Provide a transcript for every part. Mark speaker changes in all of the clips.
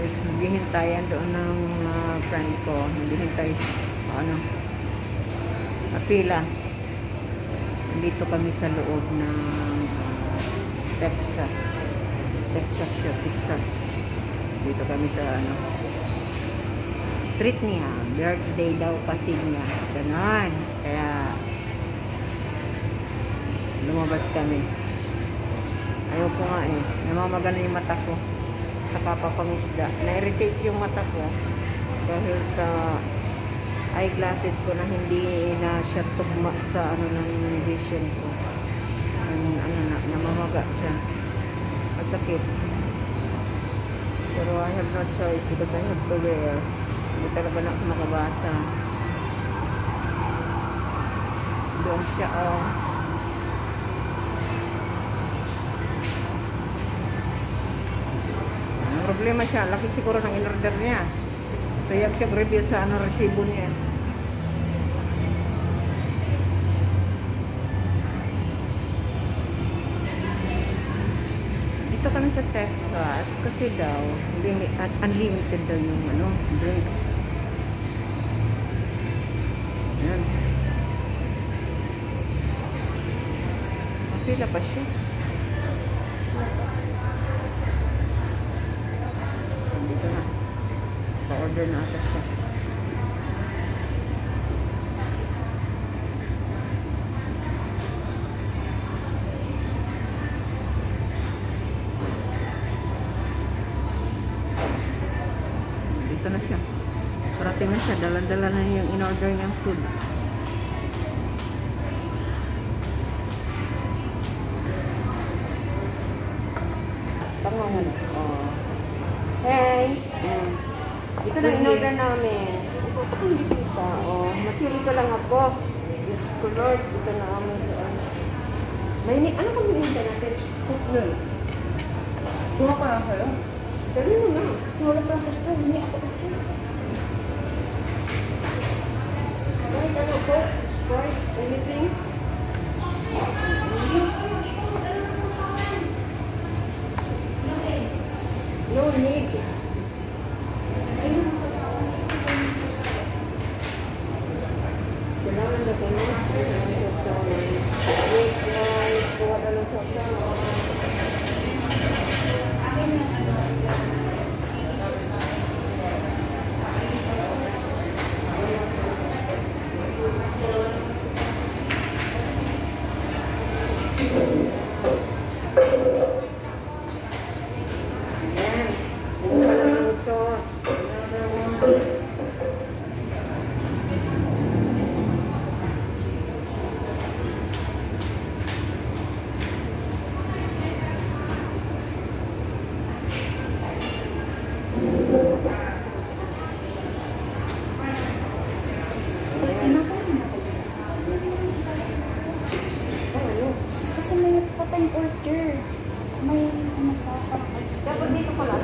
Speaker 1: guys, naghihintayan doon ng friend ko. Naghihintay, pila. Dito kami sa loob ng Texas. Texas. Dito kami sa treat niya. Birthday daw kasi niya. Ganon. Kaya lumabas kami. Ayaw ko nga eh. Namamagana yung mata ko. Sa kapapangisda. Na-irritate yung mata ko. Dahil sa eyeglasses ko na hindi na siya tugma sa ng vision ko. Namamaga siya. Masakit. Pero I have no choice because I have to wear. Hindi talaga na ako makabasa. Doon siya, problema siya, laki siguro ng in-order niya. Kaya siya reveal sa resibo niya. Dito kami sa Texas kasi daw unlimited daw yung drinks. Ayan. Mapila pa siya. Pa-order na ata siya. Dito na siya. Parating na siya. Dala-dala na yung in-order niyang food. Tangongan. Hey! Ito na in-order namin. Ito ko hindi kita. Masili ko lang ako. Yes, Lord. Ito na namin. Ano kami hinihintay natin?
Speaker 2: Cooknel. Turo ka na kayo?
Speaker 1: Dali mo na. Turo ka na kayo. Hindi ako ito. Kahit ano ko? Sprite? Anything? No need. Kailangan na ko na. Wait, guys. Kuha na lang sa
Speaker 3: order. May nakakarakas.
Speaker 1: Dapat dito pala.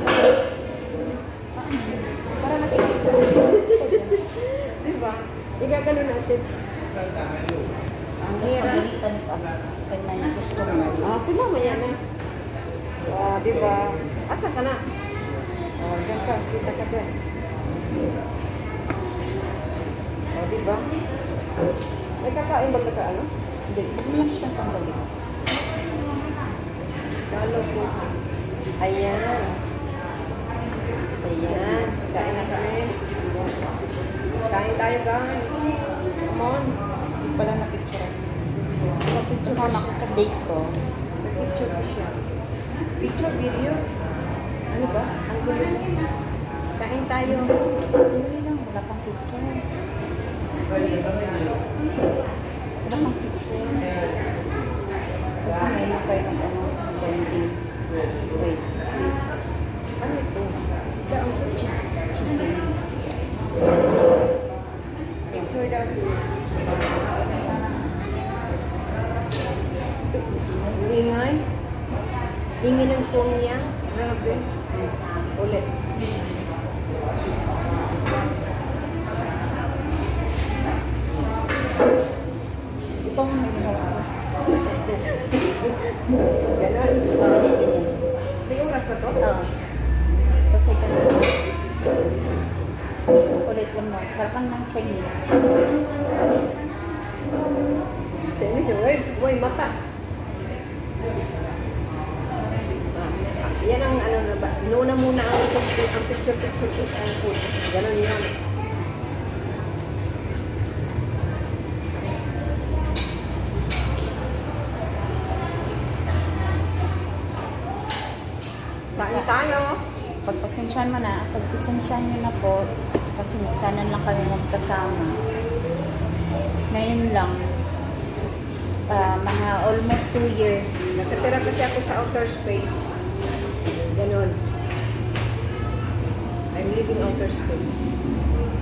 Speaker 1: Para nakikita. Diba? Igagano natin. Ang hirap.
Speaker 3: Pagalitan ka. Kailan gusto mo.
Speaker 1: Pinamaya na. Diba? Asan ka na? Diyan ka. Kita ka dyan. Diba? May kakain ba ka ano?
Speaker 3: Hindi. Huwag lang siyang panggalit.
Speaker 1: Lalo po. Ayan. Ayan. Kain na kami. Kain tayo guys. Come on.
Speaker 3: Hindi pala na-picture. Picture ko nakaka-date ko.
Speaker 1: Picture ko siya. Picture, video. Ano ba? Ang gulo. Kain tayo.
Speaker 3: Sige lang. Wala pang picture. Wala pang picture. Kasi ngayon kayo ng bonding. Wait.
Speaker 1: Ano ito? Ito ang chicken. Picture daw. Lingay. Lingay ng phone niya. Grabe. Ulit.
Speaker 3: Ito ang naghawa.
Speaker 1: Ganon.
Speaker 3: Ganyan.
Speaker 1: May oras ba ito?
Speaker 3: Kasi ganun. ano, parang ng Chinese.
Speaker 1: Chinese, uy, mata. Yan ang ano na ba? Inuuna muna ang picture is ang food. Ganon yan. Kain tayo.
Speaker 3: Pagpasensyahan mo na, pagpasensyahan nyo na po, kasi sana lang kami magkasama. Ngayon lang, mga almost 2 years.
Speaker 1: Nakatira kasi ako sa outer space. Ganon. I'm living outer space.